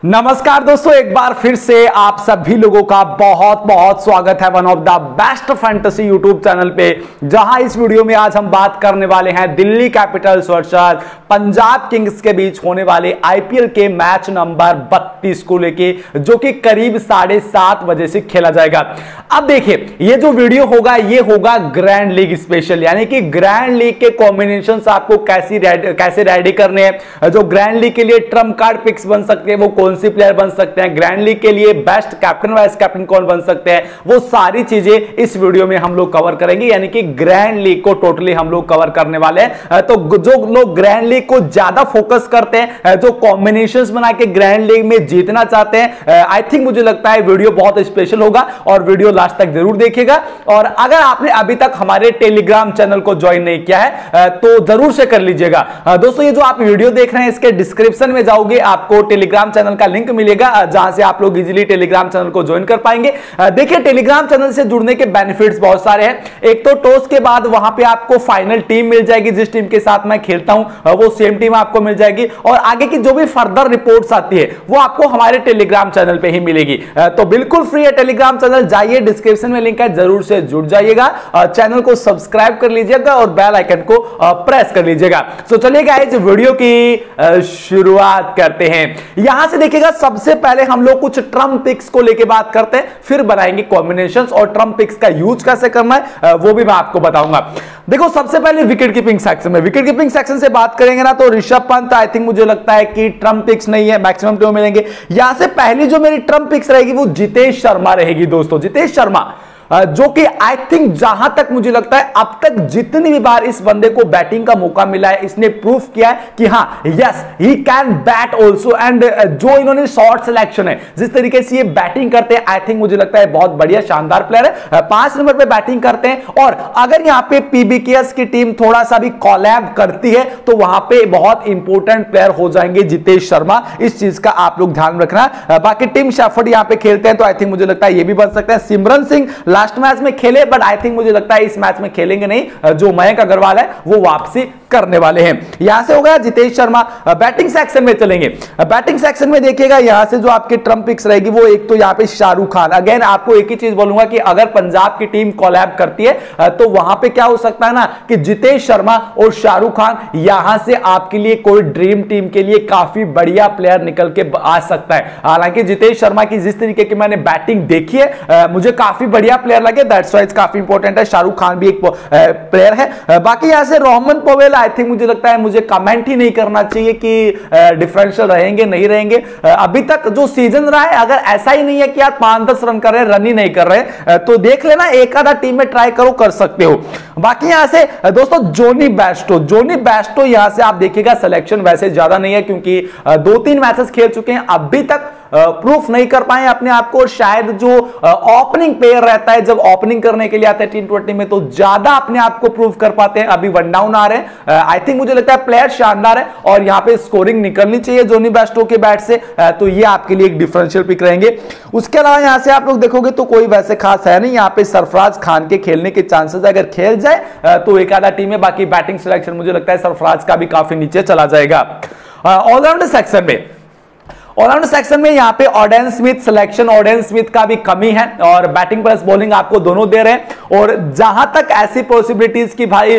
नमस्कार दोस्तों, एक बार फिर से आप सभी लोगों का बहुत बहुत स्वागत है one of the best fantasy YouTube channel पे, जहां इस वीडियो में आज हम बात करने वाले हैं Delhi Capitals versus Punjab Kings के बीच होने वाले आईपीएल के मैच नंबर 32 को लेके, जो कि करीब 7:30 बजे से खेला जाएगा। अब देखिए, ये जो वीडियो होगा ये होगा ग्रैंड लीग स्पेशल, यानी कि ग्रैंड लीग के कॉम्बिनेशन आपको कैसे रेडी करने हैं, जो ग्रैंड लीग के लिए ट्रम्प कार्ड पिक्स बन सकते हैं, वो कौन सी प्लेयर बन सकते हैं, ग्रैंड लीग के लिए बेस्ट कैप्टन वाइस कैप्टन कौन बन सकते हैं, वो सारी चीजें इस वीडियो में हम लोग कवर करेंगे। यानी कि ग्रैंड लीग को टोटली हम लोग कवर करने वाले हैं। तो जो लोग ग्रैंड लीग को ज्यादा फोकस करते हैं, जो कॉम्बिनेशंस बना के ग्रैंड लीग में जीतना चाहते हैं, आई थिंक मुझे लगता है वीडियो बहुत स्पेशल होगा और वीडियो लास्ट तक जरूर देखिएगा। और अगर आपने अभी तक हमारे टेलीग्राम चैनल को ज्वाइन नहीं किया है तो जरूर से कर लीजिएगा। दोस्तों, ये जो आप वीडियो देख रहे हैं इसके डिस्क्रिप्शन में जाओगे, आपको टेलीग्राम चैनल का लिंक मिलेगा, जहां से आप लोग इजीली टेलीग्राम चैनल को ज्वाइन कर पाएंगे। देखिए, टेलीग्राम चैनल से जुड़ने के बेनिफिट्स बहुत सारे हैं। एक तो टॉस के बाद वहां पे आपको फाइनल टीम मिल जाएगी, जिस टीम के साथ मैं खेलता हूं वो सेम टीम आपको मिल जाएगी, और आगे की जो भी फर्दर रिपोर्ट्स आती है वो आपको हमारे टेलीग्राम चैनल पे ही मिलेगी। तो बिल्कुल फ्री है टेलीग्राम चैनल, जाइए, डिस्क्रिप्शन में लिंक है, जरूर से जुड़ जाइएगा, चैनल को सब्सक्राइब कर लीजिएगा और बेल आइकन को प्रेस कर लीजिएगा। तो चलिए गाइस, वीडियो की शुरुआत करते हैं। यहां से देखिएगा, सबसे पहले हम लोग कुछ ट्रम्प पिक्स को लेके बात करते हैं, फिर बनाएंगे कॉम्बिनेशंस, और ट्रम्प पिक्स का यूज कैसे करना है वो भी मैं आपको बताऊंगा। देखो, सबसे पहले विकेट कीपिंग सेक्शन में, विकेट कीपिंग सेक्शन से बात करेंगे ना, तो ऋषभ पंत आई थिंक मुझे लगता है कि ट्रम्प पिक्स नहीं है, मैक्सिमम टीम मिलेंगे। यहां से पहली जो मेरी ट्रम्प पिक्स रहेगी वो जितेश शर्मा रहेगी दोस्तों। जितेश शर्मा जो कि आई थिंक, जहां तक मुझे लगता है, अब तक जितनी भी बार इस बंदे को बैटिंग का मौका मिला है, इसने प्रूफ किया है कि हाँ, yes he can bat also. And जो इन्होंने शॉट सिलेक्शन है, जिस तरीके से ये बैटिंग करते हैं, आई थिंक मुझे लगता है बहुत बढ़िया शानदार प्लेयर है। 5 नंबर पे बैटिंग करते हैं, और अगर यहां पे पीबीकेएस की टीम थोड़ा सा भी कॉलैब करती है तो वहां पे बहुत इंपॉर्टेंट प्लेयर हो जाएंगे जितेश शर्मा। इस चीज का आप लोग ध्यान रखना। बाकी टीम शेफर्ड यहां पे खेलते हैं, तो आई थिंक मुझे लगता है ये भी बन सकता है। सिमरन सिंह लास्ट मैच में खेले, बट आई थिंक मुझे लगता है इस मैच में खेलेंगे नहीं। जो मयंक अग्रवाल है वो वापसी करने वाले हैं। यहां से हो गया जितेश शर्मा। बैटिंग सेक्शन में चलेंगे। बैटिंग सेक्शन में देखिएगा, यहां से जो आपकी ट्रम्प पिक्स रहेगी वो एक तो यहां पे शाहरुख खान। अगेन आपको एक ही चीज बोलूंगा कि अगर पंजाब की टीम कोलैब करती है तो वहां पे क्या हो सकता है ना, कि जितेश शर्मा और शाहरुख खान यहां से आपके लिए कोई ड्रीम टीम के लिए काफी बढ़िया प्लेयर निकल के आ सकता है। हालांकि जितेश शर्मा की जिस तरीके की मैंने बैटिंग देखी है, मुझे काफी बढ़िया प्लेयर लगे, दैट्स व्हाई काफी इंपॉर्टेंट है। शाहरुख खान भी एक प्लेयर है। बाकी यहां से रोहमन पवेल, आई थिंक मुझे लगता है मुझे कमेंट ही नहीं करना चाहिए कि डिफरेंशियल रहेंगे नहीं रहेंगे। अभी तक जो सीजन रहा है, अगर ऐसा ही नहीं है कि यार 5-10 रन कर रहे हैं, रन ही नहीं कर रहे, तो देख लेना, एक आधा टीम में ट्राई करो, कर सकते हो। बाकी यहां से दोस्तों जोनी बेस्टो यहां से आप देखिएगा, सिलेक्शन वैसे ज्यादा नहीं है क्योंकि 2-3 मैचेस खेल चुके हैं, अभी तक प्रूफ नहीं कर पाए अपने आप को। शायद जो ओपनिंग प्लेयर रहता है, जब ओपनिंग करने के लिए आता है T20 में, तो ज्यादा अपने आप को प्रूफ कर पाते हैं। अभी 1 डाउन आ रहे हैं। आई थिंक मुझे लगता है प्लेयर शानदार है और यहां पे स्कोरिंग निकलनी चाहिए जोनी बेस्टो के बैट से, तो ये आपके लिए एक डिफरेंशियल पिक रहेंगे। उसके अलावा यहां से आप लोग देखोगे तो कोई वैसे खास है नहीं। यहां पे सरफराज खान के खेलने के चांसेस, अगर खेल जाए तो एक आधा टीम है। बाकी बैटिंग सिलेक्शन मुझे लगता है सरफराज का भी काफी नीचे चला जाएगा। ऑलराउंडर सेक्शन में यहां पे Odean Smith selection, Odean Smith का भी कमी है, और बैटिंग प्लस बॉलिंग आपको दोनों दे रहे हैं। और जहां तक ऐसी पॉसिबिलिटीज की भाई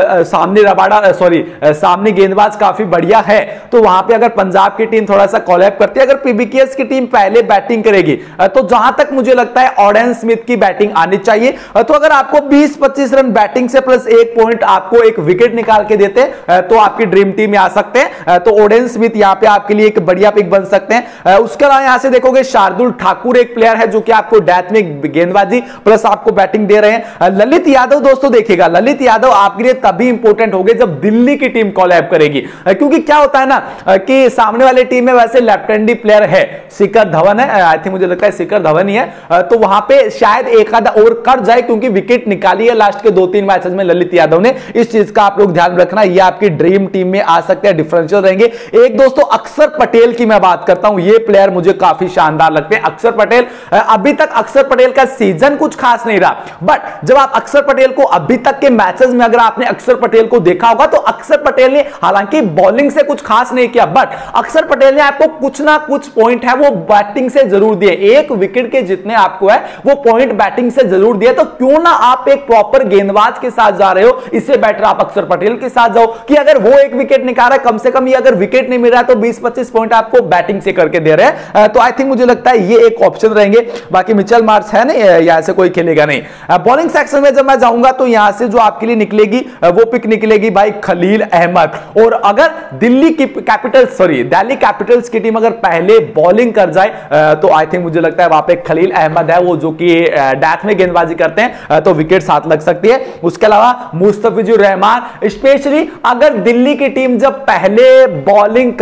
सामने गेंदबाज काफी बढ़िया है, तो वहां पे अगर पंजाब की टीम थोड़ा सा कॉलैप करती है, अगर पीबीकेएस की टीम पहले बैटिंग करेगी, तो जहां तक मुझे लगता है ऑडेन स्मिथ की बैटिंग आनी चाहिए। तो अगर आपको 20-25 रन बैटिंग से प्लस 1 पॉइंट आपको एक विकेट निकाल के देते तो आपकी ड्रीम टीम में आ सकते हैं। तो ऑडेन स्मिथ यहां पे आपके लिए एक बढ़िया पिक बन सकते हैं। उसके अलावा यहां से देखोगे शार्दुल ठाकुर एक प्लेयर है जो कि आपको डेथ में गेंदबाजी प्लस आपको बैटिंग दे रहे हैं। ललित यादव दोस्तों देखिएगा, ललित यादव आपके लिए तभी इंपॉर्टेंट होंगे जब दिल्ली की टीम कॉलैब करेगी, क्योंकि क्या होता है ना कि सामने वाली टीम में वैसे लेफ्ट हैंडी प्लेयर है, शिखर धवन है, आई थिंक मुझे लगता है शिखर धवन ही है, तो वहां पे शायद एक आधा और कर जाए, क्योंकि विकेट निकाली है लास्ट के 2-3 मैचेस में ललित यादव ने। इस चीज का आप लोग ध्यान रखना, ये आपकी ड्रीम टीम में आ सकते हैं, डिफरेंशियल रहेंगे। एक दोस्तों अक्षर पटेल की मैं बात करता हूं, ये प्लेयर मुझे काफी शानदार लगते हैं। अक्षर पटेल, अभी तक अक्षर पटेल का सीजन कुछ खास नहीं रहा, बट बट जब आप अक्षर पटेल को अभी तक के मैचेस में अगर आपने अक्षर पटेल को देखा होगा तो अक्षर पटेल ने हालांकि बॉलिंग से कुछ खास नहीं किया, बट अक्षर पटेल ने आपको कुछ ना कुछ पॉइंट है वो बैटिंग से जरूर दिए। एक विकेट के जितने आपको है वो पॉइंट बैटिंग से जरूर दिए। तो क्यों ना आप एक प्रॉपर गेंदबाज के साथ जा रहे हो, इससे बेटर आप अक्षर पटेल के साथ जाओ कि अगर वो एक विकेट निकाल रहा है, कम से कम ये अगर विकेट नहीं मिल रहा है तो 20-25 पॉइंट आपको बैटिंग से करके दे रहे हैं। तो आई थिंक मुझे लगता है ये एक ऑप्शन रहेंगे। बाकी मिचेल मार्श है नहीं, यहां से कोई खेलेगा नहीं। बॉलिंग सेक्शन में जब मैं जाऊंगा तो यहां से जो आपके लिए निकलेगी वो पिक निकलेगी भाई खलील अहमद। और अगर दिल्ली कैपिटल्स की टीम अगर पहले बॉलिंग कर जाए तो आई थिंक मुझे लगता है वहां पे खलील अहमद है वो जो कि डेथ में गेंदबाजी करते हैं तो विकेट साथ लग सकती है। उसके अलावा मुस्तफिजुर रहमान, स्पेशली अगर दिल्ली की टीम जब पहले बॉलिंग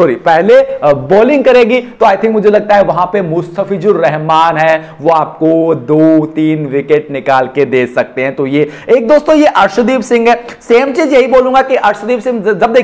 करेगी तो आई थिंक मुझे लगता है वहां पे मुस्तफिजुर रहमान है वो आपको 2-3 विकेट निकाल के दे सकते हैं। तो ये एक दोस्तों ये अर्शदीप सिंह है। सेम चीज यही बोलूंगा कि अर्शदीप सिंह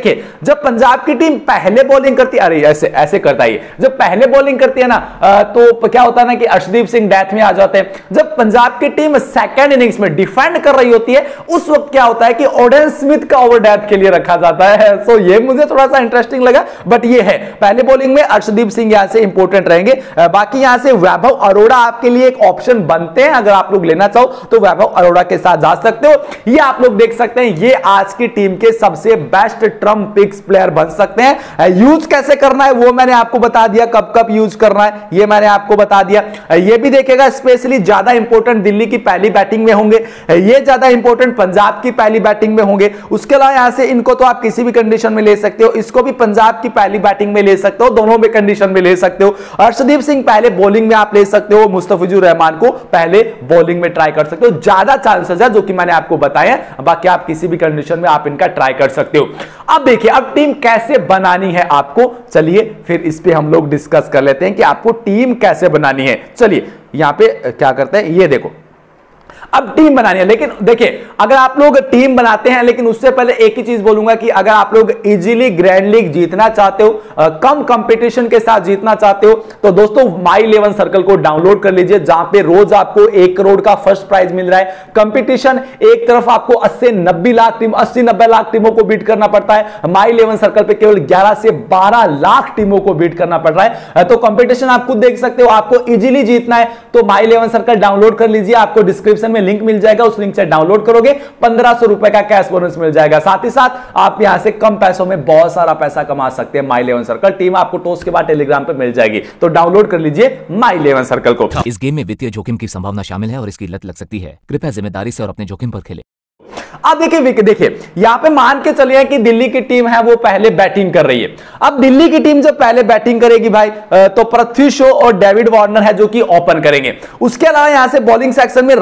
जब पंजाब की टीम पहले बॉलिंग करती है, अरे ऐसे करता है, जब पहले बॉलिंग करती है ना तो क्या होता है ना कि अर्शदीप सिंह डेथ में आ जाते हैं। जब पंजाब की टीम सेकंड इनिंग्स में डिफेंड कर रही होती है उस वक्त क्या होता है कि ओडेन स्मिथ का ओवर डेथ के लिए रखा जाता है। सो ये मुझे थोड़ा सा इंटरेस्टिंग लगा, बट ये है पहले बॉलिंग में अर्शदीप सिंह यहां से इंपॉर्टेंट रहेंगे। बाकी यहां से वैभव अरोड़ा आपके लिए एक ऑप्शन बनते हैं, अगर आप लोग लेना चाहो तो वैभव अरोड़ा के साथ जा सकते हो। ये आप लोग देख सकते हैं, ये आज की टीम के सबसे बेस्ट ट्रम्प पिक्स प्लेयर बन सकते हैं। यूज कैसे करना है वो मैंने आपको बता दिया, कब कब यूज करना है ये मैंने आपको बता दिया। ये भी देखेगा स्पेशली ज्यादा इंपॉर्टेंट दिल्ली की पहली बैटिंग में होंगे, ये ज्यादा इंपॉर्टेंट पंजाब की पहली बैटिंग में होंगे। उसके अलावा यहां से इनको तो आप किसी भी कंडीशन में ले सकते हो, इसको भी पंजाब की पहली बैटिंग में ले सकते हो, दोनों में कंडीशन में ले सकते हो। अर्शदीप सिंह पहले बॉलिंग में आप ले सकते हो, मुस्तफिजुर रहमान को पहले बॉलिंग में ट्राई कर सकते हो। ज्यादा चांसेस है जो कि मैंने आपको बताया, बाकी आप किसी भी कंडीशन में आप इनका ट्राई कर सकते हो। अब देखिए अब टीम कैसे बनानी है आपको, चलिए फिर इस पे हम लोग डिस्कस कर लेते हैं कि आपको टीम कैसे बनानी है। चलिए यहां पे क्या करते हैं, ये देखो अब टीम बनानी है। लेकिन देखिए अगर आप लोग टीम बनाते हैं, लेकिन उससे पहले एक ही चीज बोलूंगा कि अगर आप लोग इजीली ग्रैंड लीग जीतना चाहते हो, कम कंपटीशन के साथ जीतना चाहते हो, तो दोस्तों माई 11 सर्कल को डाउनलोड कर लीजिए, जहां पे रोज आपको 1 करोड़ का फर्स्ट प्राइज मिल रहा है। कंपटीशन एक तरफ आपको 80-90 लाख टीमों को बीट करना पड़ता है, माई 11 सर्कल पे केवल 11 से 12 लाख टीमों को बीट करना पड़ रहा है। तो कंपटीशन आप खुद देख सकते हो, आपको इजीली जीतना है तो माई 11 सर्कल डाउनलोड कर लीजिए। आपको डिस्क्रिप्शन में लिंक मिल जाएगा, उस लिंक से डाउनलोड करोगे 1500 रुपए का कैश बोनस मिल जाएगा। साथ ही साथ आप यहां से कम पैसों में बहुत सारा पैसा कमा सकते हैं। माई 11 सर्कल टीम आपको टॉस के बाद टेलीग्राम पे मिल जाएगी, तो डाउनलोड कर लीजिए माई 11 सर्कल को। इस गेम में वित्तीय जोखिम की संभावना शामिल है और इसकी लत लग सकती है। कृपया जिम्मेदारी से और अपने जोखिम पर खेलें। अब देखिए यहां पे मान के चलिए कि दिल्ली की टीम है वो पहले बैटिंग कर रही है। अब दिल्ली की टीम जब पहले बैटिंग करेगी भाई तो पृथ्वी शॉ और डेविड वार्नर है जो कि ओपन करेंगे। उसके अलावा यहां से बॉलिंग सेक्शन में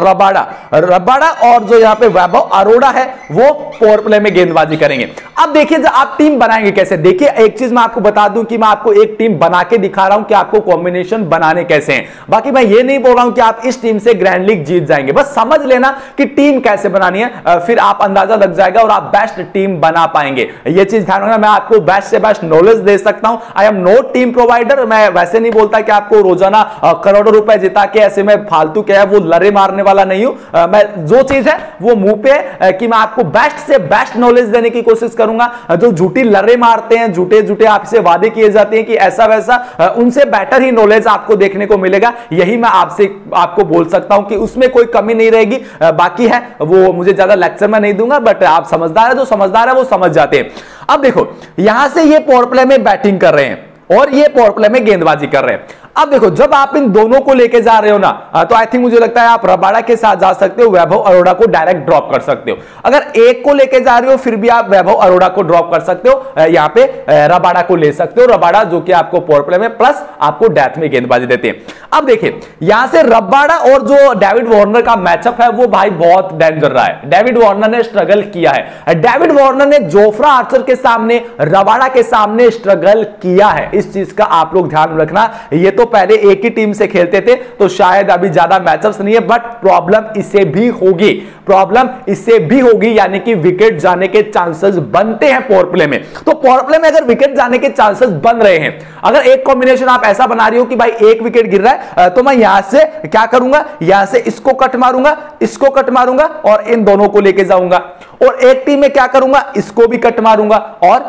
रबाड़ा और जो यहां पे वैभव अरोड़ा है वो पावर प्ले में गेंदबाजी करेंगे। अब देखिए जब आप टीम बनाएंगे कैसे, देखिए एक चीज मैं आपको बता दूं कि मैं आपको एक टीम बना के दिखा रहा हूं कि आपको कॉम्बिनेशन बनाने कैसे हैं। बाकी मैं ये नहीं बोल रहा हूं कि आप इस टीम से ग्रैंड लीग जीत जाएंगे, बस समझ लेना कि टीम कैसे बनानी है, फिर आप अंदाजा लग जाएगा और आप बेस्ट टीम बना पाएंगे। ये चीज ध्यान रखना, मैं आपको बेस्ट से बेस्ट नॉलेज दे सकता हूं। I am not team provider, मैं वैसे नहीं बोलता कि आपको रोजाना करोड़ों रुपए जिता के ऐसे में फालतू क्या है वो लरे मारने वाला नहीं हूं। मैं जो चीज है वो मुंह पे कि मैं आपको बेस्ट से बेस्ट नॉलेज देने की कोशिश करूंगा। जो झूठी लरे मारते हैं, झूठे आपसे वादे किए जाते हैं कि ऐसा वैसा, उनसे बेटर ही नॉलेज आपको देखने को मिलेगा। यही मैं आपको बोल सकता हूं कि उसमें कोई कमी नहीं रहेगी। बाकी है वो मुझे ज्यादा लेक्चर में नहीं दूंगा, बट आप समझदार है, जो समझदार है वो समझ जाते हैं। अब देखो यहां से ये पावर प्ले में बैटिंग कर रहे हैं और ये पावर प्ले में गेंदबाजी कर रहे हैं। अब देखो जब आप इन दोनों को लेके जा रहे हो ना तो आई थिंक मुझे लगता है आप रबाड़ा के साथ जा सकते हो, वैभव अरोड़ा को डायरेक्ट ड्रॉप कर सकते हो। अगर एक को लेके जा रहे हो फिर भी आप वैभव अरोड़ा को ड्रॉप कर सकते हो, यहां पे रबाड़ा को ले सकते हो, रबाड़ा जो कि आपको पावर प्ले में प्लस आपको डेथ में गेंदबाजी देते हैं। अब देखिए यहां से रबाड़ा और जो डेविड वार्नर का मैचअप है वो भाई बहुत डेंजर रहा है। डेविड वार्नर ने स्ट्रगल किया है, डेविड वार्नर ने जोफ्रा आर्चर के सामने, रबाड़ा के सामने स्ट्रगल किया है। इस चीज का आप लोग ध्यान रखना। ये तो तो पहले एक ही टीम से खेलते थे तो शायद अभी ज्यादा मैचअप्स नहीं है, बट प्रॉब्लम इससे भी होगी, प्रॉब्लम इससे भी होगी, यानी कि विकेट जाने के चांसेस बनते हैं पावर प्ले में। तो पावर प्ले में अगर विकेट जाने के चांसेस बन रहे हैं, अगर एक कॉम्बिनेशन आप ऐसा बना रही हो कि भाई एक विकेट गिर रहा है तो मैं यहां से क्या करूंगा, यहां से इसको कट मारूंगा, इसको कट मारूंगा और इन दोनों को लेके जाऊंगा, और एक टीम में क्या करूंगा, इसको भी कट मारूंगा और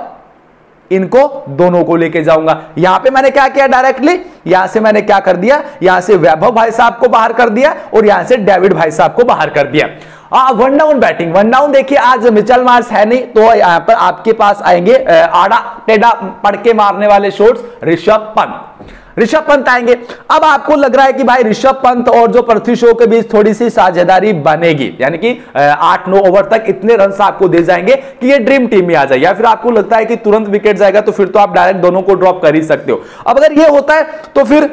इनको दोनों को लेके जाऊंगा। यहां पे मैंने क्या किया, डायरेक्टली यहां से मैंने क्या कर दिया, यहां से वैभव भाई साहब को बाहर कर दिया और यहां से डेविड भाई साहब को बाहर कर दिया। One down batting, one down देखिए आज मिचेल मार्श है नहीं, तो यहां पर आपके पास आएंगे आड़ा टेढ़ा पड़ के मारने वाले शॉट्स ऋषभ पंत, ऋषभ पंत आएंगे। अब आपको लग रहा है कि भाई ऋषभ पंत और जो पृथ्वी शॉ के बीच थोड़ी सी साझेदारी बनेगी, यानी कि 8-9 ओवर तक इतने रन आपको दे जाएंगे कि ये ड्रीम टीम में आ जाए, या फिर आपको लगता है कि तुरंत विकेट जाएगा तो फिर तो आप डायरेक्ट दोनों को ड्रॉप कर ही सकते हो। अब अगर ये होता है तो फिर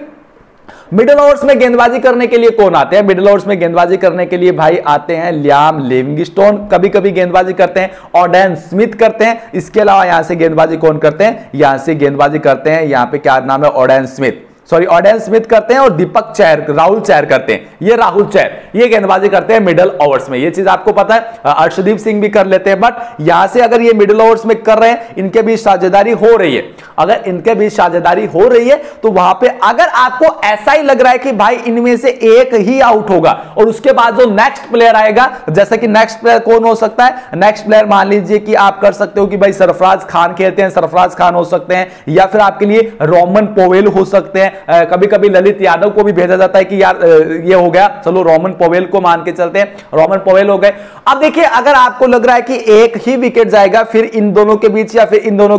मिडिल ओवर्स में गेंदबाजी करने के लिए कौन आते हैं, मिडिल ओवर्स में गेंदबाजी करने के लिए भाई आते हैं लियाम लिविंगस्टोन, कभी कभी गेंदबाजी करते हैं ऑडेन स्मिथ करते हैं। इसके अलावा यहां से गेंदबाजी कौन करते हैं, यहां से गेंदबाजी करते हैं, यहां पे क्या नाम है, Odean Smith, sorry Odean Smith करते हैं, और दीपक चहर, राहुल चहर करते हैं, ये राहुल चहर ये गेंदबाजी करते हैं मिडिल ओवर्स में, ये चीज आपको पता है। अर्शदीप सिंह भी कर लेते हैं, बट यहां से अगर ये मिडिल ओवर्स में कर रहे हैं, इनके बीच साझेदारी हो रही है, अगर इनके बीच साझेदारी हो रही है तो वहां पे अगर आपको ऐसा ही लग रहा है कि भाई इनमें से एक ही आउट होगा और उसके बाद जो नेक्स्ट प्लेयर आएगा, जैसे कि नेक्स्ट प्लेयर कौन हो सकता है, नेक्स्ट प्लेयर मान लीजिए कि आप कर सकते हो कि भाई सरफराज खान खेलते हैं, सरफराज खान हो सकते हैं, या फिर आपके लिए रोमन पोवेल हो सकते हैं, कभी कभी ललित यादव को भी भेजा जाता है कि यार ये हो गया, चलो रोमन पोवेल को मान के चलते हैं, रोमन पोवेल हो गए। अब देखिए अगर आपको लग रहा है कि एक ही विकेट जाएगा, फिर इन दोनों के बीच या फिर इन दोनों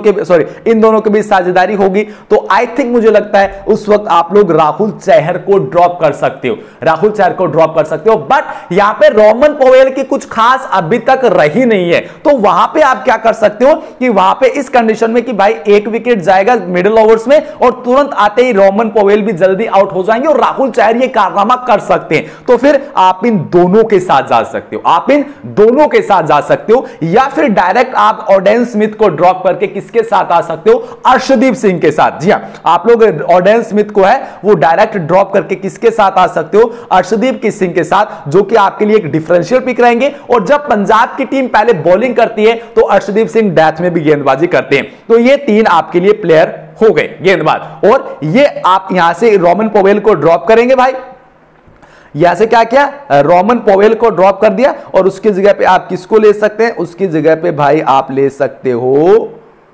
के बीच साझेदारी होगी, तो आई थिंक मुझे लगता है उस वक्त आप लोग राहुल चहर को ड्रॉप कर सकते हो, राहुल चहर को ड्रॉप कर सकते हो। बट यहां पे रोमन पोवेल की कुछ खास अभी तक रही नहीं है, तो वहां पे आप क्या कर सकते हो कि वहां पे इस कंडीशन में कि भाई एक विकेट जाएगा मिडिल ओवर्स में और तुरंत आते ही रोमन पोवेल भी जल्दी आउट हो जाएंगे और राहुल चहर ये कारनामा कर सकते हैं, तो फिर आप इन दोनों के साथ जा सकते हो, आप इन दोनों के साथ जा सकते हो, या फिर डायरेक्ट आप ऑडेन स्मिथ को ड्रॉप करके किसके साथ आ सकते हो, अर्शदीप सिंह के साथ। जी हां, आप लोग ऑडेन स्मिथ को है वो डायरेक्ट ड्रॉप करके किसके साथ आ सकते हो, अर्शदीप सिंह के साथ, जो कि आपके लिए एक डिफरेंशियल पिक रहेंगे। और जब पंजाब की टीम पहले बॉलिंग करती है तो अर्शदीप सिंह डेथ में भी गेंदबाजी करते हैं, तो ये तीन आपके लिए प्लेयर हो गए गेंदबाज। और ये आप यहां से रोमन पोवेल को ड्रॉप करेंगे भाई, यहां से क्या किया, रोमन पोवेल को ड्रॉप कर दिया, और उसकी जगह पे आप किसको ले सकते हैं, उसकी जगह पे भाई आप ले सकते हो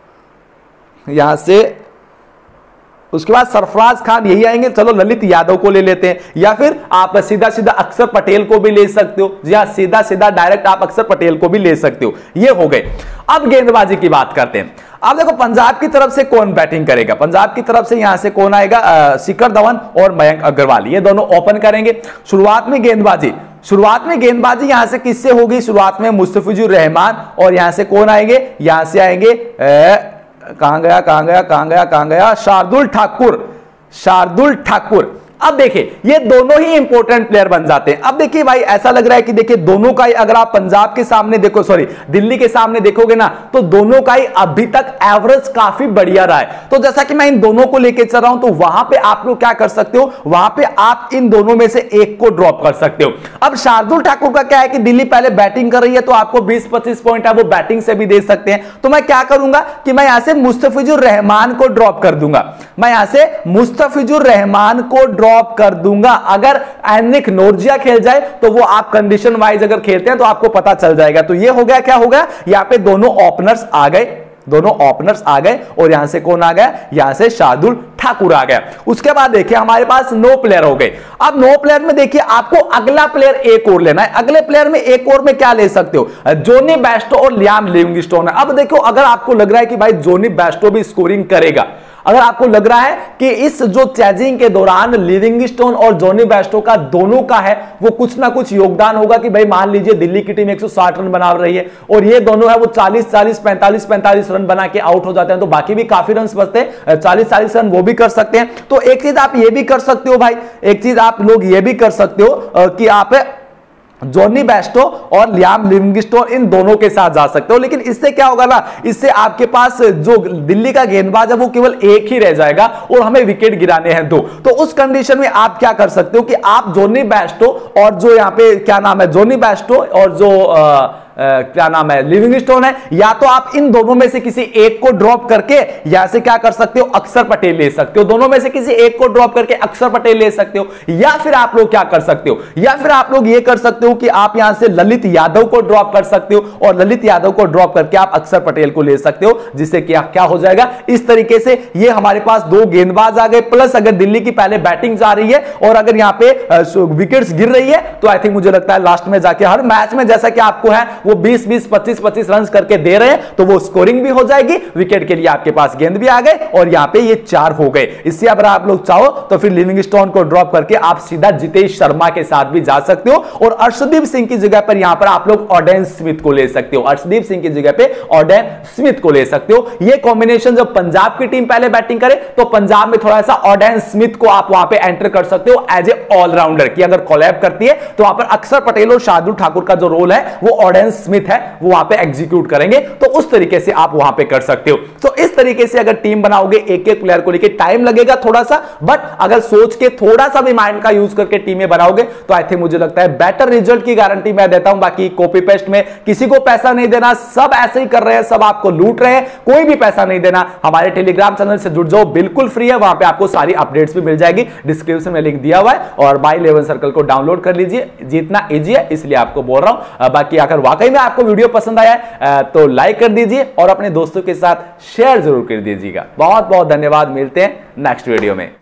यहां से, उसके बाद सरफराज खान यही आएंगे, चलो ललित यादव को ले लेते हैं, या फिर आप सीधा सीधा अक्षर पटेल को भी ले सकते हो, जी हां सीधा सीधा डायरेक्ट आप अक्षर पटेल को भी ले सकते हो। ये हो गए। अब गेंदबाजी की बात करते हैं। अब देखो पंजाब की तरफ से कौन बैटिंग करेगा, पंजाब की तरफ से यहां से कौन आएगा, शिखर धवन और मयंक अग्रवाल, ये दोनों ओपन करेंगे। शुरुआत में गेंदबाजी यहां से किससे होगी, शुरुआत में मुस्तफिजुर रहमान, और यहां से कौन आएंगे, यहां से आएंगे कहां गया शार्दुल ठाकुर। अब देखिए ये दोनों ही इंपॉर्टेंट प्लेयर बन जाते हैं। अब देखिए भाई ऐसा लग रहा है कि देखिए दोनों का ही, अगर आप पंजाब के सामने देखो, सॉरी दिल्ली के सामने देखोगे ना, तो दोनों का ही अभी तक एवरेज काफी बढ़िया रहा है। तो जैसा कि मैं इन दोनों को लेके चल रहा हूं, तो वहां पे आप लोग क्या कर सकते हो, वहां पे आप इन दोनों में से एक को ड्रॉप कर सकते हो। अब शार्दुल ठाकुर का क्या है कि दिल्ली पहले बैटिंग कर रही है, तो आपको 20-25 पॉइंट है वो बैटिंग से भी दे सकते हैं। तो मैं क्या करूंगा कि मैं यहां से मुस्तफिजुर रहमान को ड्रॉप कर दूंगा, मैं यहां से मुस्तफिजुर रहमान को ड्रॉप कर दूंगा। अगर एनिक नोर्जिया खेल जाए तो वो आप कंडीशन वाइज अगर खेलते हैं तो आपको पता चल जाएगा। तो ये हो गया, क्या हो गया, यहां पे दोनों ओपनर्स आ गए, और यहां से कौन आ गया, यहां से शार्दुल ठाकुर आ गया। उसके बाद देखिए हमारे पास 9 प्लेयर हो गए। अब 9 प्लेयर में देखिए आपको अगला प्लेयर एक और लेना है। अगले प्लेयर में एक और में क्या ले सकते हो, जोनी बेस्टो और लियाम लिविंगस्टोन है। अब देखो अगर आपको लग रहा है कि भाई जोनी बेस्टो भी स्कोरिंग करेगा, अगर आपको लग रहा है कि इस जो चेजिंग के दौरान लिविंगस्टोन और जोनी बेस्टो का दोनों का है वो कुछ ना कुछ योगदान होगा, कि भाई मान लीजिए दिल्ली की टीम 160 रन बना रही है और ये दोनों है वो 40-40, 45-45 रन बना के आउट हो जाते हैं, तो बाकी भी काफी रन बचते हैं, 40-40 रन वो भी कर सकते हैं। तो एक चीज आप ये भी कर सकते हो भाई, एक चीज आप लोग ये भी कर सकते हो कि आप जॉनी बेस्टो और लियाम लिविंगस्टोन इन दोनों के साथ जा सकते हो। लेकिन इससे क्या होगा ना, इससे आपके पास जो दिल्ली का गेंदबाज है वो केवल एक ही रह जाएगा और हमें विकेट गिराने हैं 2। तो उस कंडीशन में आप क्या कर सकते हो कि आप जॉनी बेस्टो और जो यहां पे क्या नाम है, जॉनी बेस्टो और जो क्या नाम है, लिविंगस्टोन है, या तो आप इन दोनों में से किसी एक को ड्रॉप करके या से क्या कर सकते हो, अक्षर पटेल ले सकते हो। दोनों में से किसी एक को ड्रॉप करके अक्षर पटेल ले सकते हो, या फिर आप लोग क्या कर सकते हो, या फिर आप लोग ये कर सकते हो कि आप यहां से ललित यादव को ड्रॉप कर सकते हो और ललित यादव को ड्रॉप करके आप अक्षर पटेल को ले सकते हो, जिससे क्या हो जाएगा, इस तरीके से ये हमारे पास 2 गेंदबाज आ गए। प्लस अगर दिल्ली की पहले बैटिंग जा रही है और अगर यहां पे विकेट्स गिर रही है तो आई थिंक मुझे लगता है लास्ट में जाके हर मैच में जैसा कि आपको है वो 20-20 25-25 रन करके दे रहे हैं, तो वो स्कोरिंग भी हो जाएगी, विकेट के लिए आपके पास गेंद भी आ गए और यहां पे ये 4 हो गए। इससे अगर आप लोग चाहो तो फिर लिविंगस्टोन को ड्रॉप करके आप सीधा जितेश शर्मा के साथ भी जा सकते हो और अर्शदीप सिंह की जगह पर यहां पर आप लोग ऑडेन स्मिथ को ले सकते हो। अर्शदीप सिंह की जगह पे ऑडेन स्मिथ को ले सकते हो। ये कॉम्बिनेशन जब पंजाब की टीम पहले बैटिंग करे तो पंजाब में थोड़ा सा ऑडेन स्मिथ को आप वहां पे एंटर कर सकते हो एज ए ऑलराउंडर की अगर कोलैब करती है तो वहां पर अक्षर पटेल और शार्दुल ठाकुर का जो रोल है वो ऑडेन स्मिथ है वो वहां पे एग्जीक्यूट करेंगे, तो उस तरीके से आप वहां पे कर सकते हो। तो इस तरीके से अगर टीम बनाओगे एक एक प्लेयर को लेके टाइम लगेगा थोड़ा सा, बट अगर सोच के थोड़ा सा भी माइंड का यूज करके टीमें बनाओगे तो आई थिंक मुझे लगता है बेटर रिजल्ट की गारंटी मैं देता हूं। बाकी कॉपी पेस्ट में किसी को पैसा नहीं देना, सब ऐसे ही कर रहे हैं, सब आपको लूट रहे हैं, कोई भी पैसा नहीं देना। हमारे टेलीग्राम चैनल से जुड़ जाओ, बिल्कुल फ्री है, वहां पे आपको सारी अपडेट्स भी मिल जाएगी, डिस्क्रिप्शन में लिंक दिया हुआ है और बाय 11 सर्कल को डाउनलोड कर लीजिए, जीतना इजी है इसलिए आपको बोल रहा हूं। बाकी अगर वाकई में आपको वीडियो पसंद आया है तो लाइक कर दीजिए और अपने दोस्तों के साथ शेयर जरूर कर दीजिएगा। बहुत बहुत धन्यवाद, मिलते हैं नेक्स्ट वीडियो में।